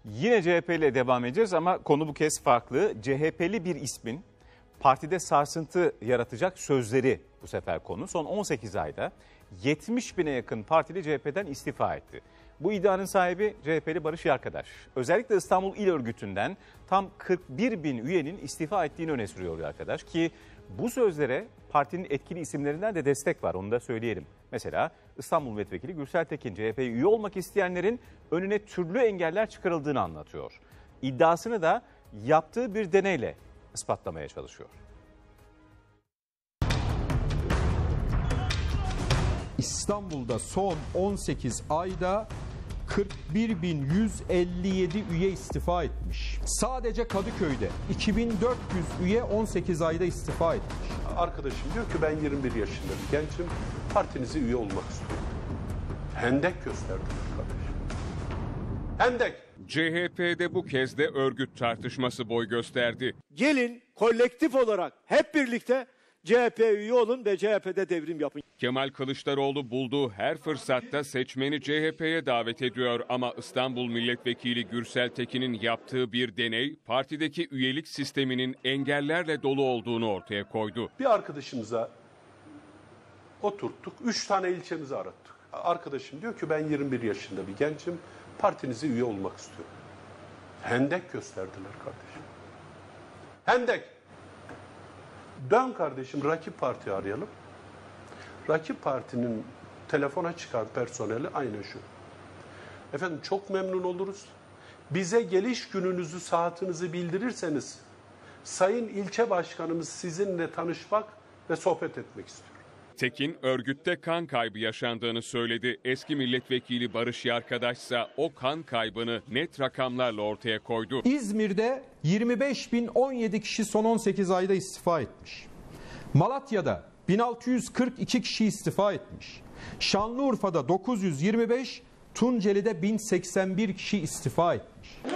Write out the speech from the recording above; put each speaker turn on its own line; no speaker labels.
Yine CHP ile devam edeceğiz ama konu bu kez farklı. CHP'li bir ismin partide sarsıntı yaratacak sözleri bu sefer konu. Son 18 ayda 70 bine yakın partili CHP'den istifa etti. Bu iddianın sahibi CHP'li Barış Yarkadaş. Özellikle İstanbul İl Örgütü'nden tam 41 bin üyenin istifa ettiğini öne sürüyor Yarkadaş ki bu sözlere partinin etkili isimlerinden de destek var, onu da söyleyelim. Mesela İstanbul Milletvekili Gürsel Tekin CHP'ye üye olmak isteyenlerin önüne türlü engeller çıkarıldığını anlatıyor. İddiasını da yaptığı bir deneyle ispatlamaya çalışıyor.
İstanbul'da son 18 ayda 41.157 üye istifa etmiş. Sadece Kadıköy'de 2400 üye 18 ayda istifa etmiş.
Arkadaşım diyor ki ben 21 yaşında bir gencim, partinize üye olmak istiyorum. Hendek gösterdiler kardeşim. Hendek.
CHP'de bu kez de örgüt tartışması boy gösterdi.
Gelin kolektif olarak hep birlikte CHP'ye üye olun ve CHP'de devrim yapın.
Kemal Kılıçdaroğlu bulduğu her fırsatta seçmeni CHP'ye davet ediyor ama İstanbul Milletvekili Gürsel Tekin'in yaptığı bir deney partideki üyelik sisteminin engellerle dolu olduğunu ortaya koydu.
Bir arkadaşımıza oturttuk, 3 tane ilçemizi arattık. Arkadaşım diyor ki ben 21 yaşında bir gencim, partinize üye olmak istiyorum. Hendek gösterdiler kardeşim. Hendek. Dön kardeşim rakip partiyi arayalım. Rakip partinin telefona çıkan personeli aynen şu. Efendim çok memnun oluruz. Bize geliş gününüzü, saatinizi bildirirseniz Sayın İlçe Başkanımız sizinle tanışmak ve sohbet etmek istiyor.
Tekin örgütte kan kaybı yaşandığını söyledi. Eski milletvekili Barış Yarkadaş ise o kan kaybını net rakamlarla ortaya koydu.
İzmir'de 25.017 kişi son 18 ayda istifa etmiş. Malatya'da 1642 kişi istifa etmiş. Şanlıurfa'da 925, Tunceli'de 1081 kişi istifa etmiş.